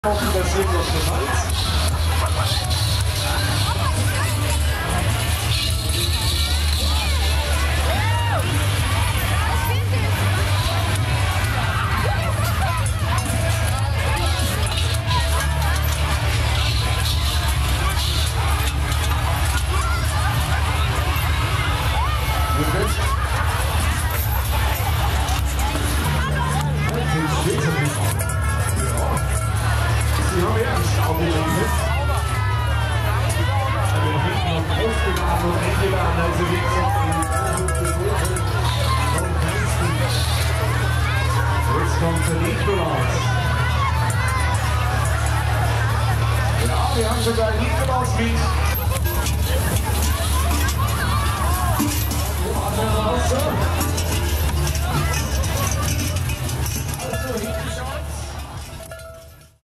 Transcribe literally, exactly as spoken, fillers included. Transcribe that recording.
Das wird noch gewalt. Sie haben ja einen Stau gelegt. Also hinten noch aufgeladen und eingeladen, also wie gesagt, jetzt kommt der Nikolaus. Ja, wir haben sogar einen Nikolaus mit. Wo hat er raus?